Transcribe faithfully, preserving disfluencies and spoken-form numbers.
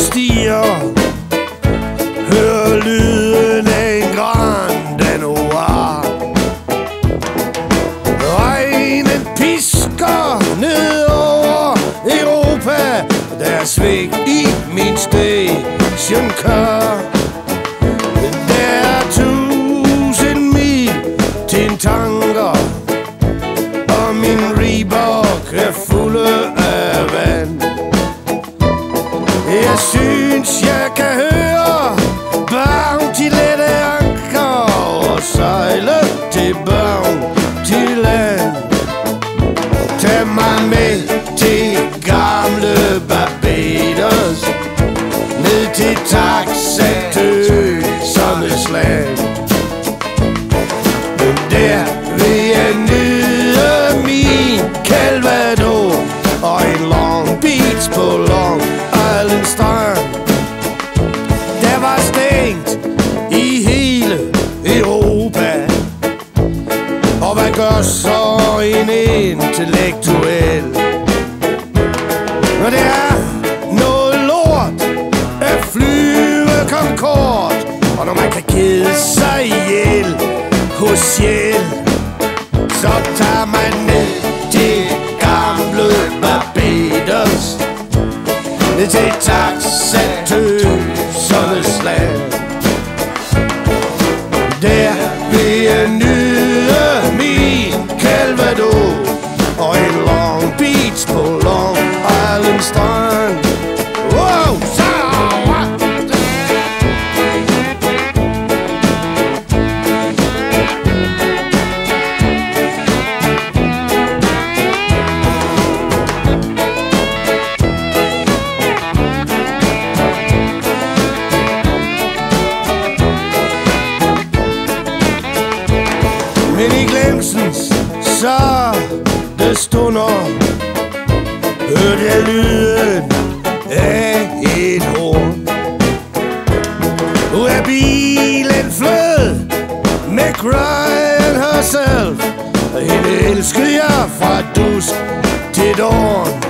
stiger, hører lyden af en Grand Noir. Regnen pisker ned over Europa, der er svigt i min stationcar. Der er tusind mil til tanker, og min Reebok er fulde af vand. Jeg synes, jeg kan høre Bounty lette anker og sejle til Bounty land. Tag mig med til gamle Barbados, ned til taxatøsernes land. Der vil jeg nyde min Calvados og en Long Beach på Long Island strand. Der var stængt i hele Europa, og hvad gør så en intellektuel, når det er noget lort at flyve Concorde, og når man kan kede sig ihjel hos Shell, så tager man ned til gamle Barbados, ned til taxatøsernes land. Der vil jeg nyde min Calvados og en Long Beach på Long Island strand. Wow, så men i glemsens så det stunder, hørte jeg lyden af et horn. Nu er bilen flød med Crying Herself, og hende elskede jeg fra dusk til dawn.